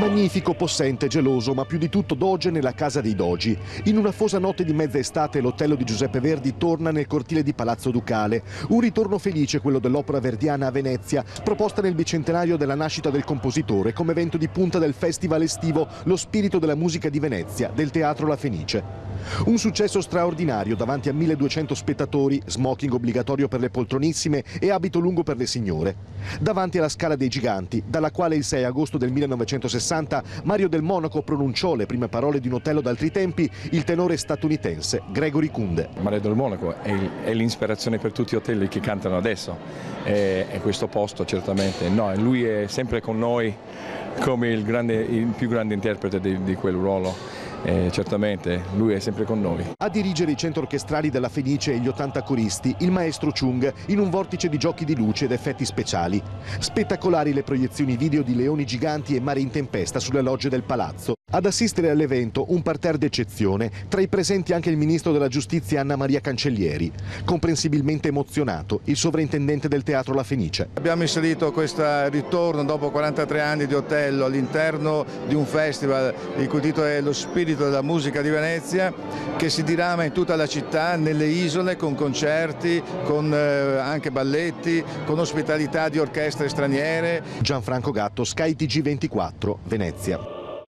Magnifico, possente, geloso, ma più di tutto doge nella casa dei dogi. In una fosa notte di mezza estate l'Otello di Giuseppe Verdi torna nel cortile di Palazzo Ducale. Un ritorno felice, quello dell'opera verdiana a Venezia, proposta nel bicentenario della nascita del compositore come evento di punta del festival estivo Lo spirito della musica di Venezia, del Teatro La Fenice. Un successo straordinario davanti a 1200 spettatori, smoking obbligatorio per le poltronissime e abito lungo per le signore. Davanti alla Scala dei Giganti, dalla quale il 6 agosto del 1960 Mario del Monaco pronunciò le prime parole di un Otello d'altri tempi, il tenore statunitense Gregory Kunde. Mario del Monaco è l'ispirazione per tutti gli Otelli che cantano adesso, e questo posto certamente. No, lui è sempre con noi come il più grande interprete di quel ruolo. Certamente, lui è sempre con noi. A dirigere i centri orchestrali della Fenice e gli 80 coristi, il maestro Chung, in un vortice di giochi di luce ed effetti speciali. Spettacolari le proiezioni video di leoni giganti e mari in tempesta sulle logge del palazzo. Ad assistere all'evento un parterre d'eccezione, tra i presenti anche il ministro della giustizia Anna Maria Cancellieri. Comprensibilmente emozionato, il sovrintendente del Teatro La Fenice. Abbiamo inserito questo ritorno dopo 43 anni di Otello all'interno di un festival il cui titolo è Lo spirito della musica di Venezia, che si dirama in tutta la città, nelle isole, con concerti, con anche balletti, con ospitalità di orchestre straniere. Gianfranco Gatto, Sky TG24, Venezia.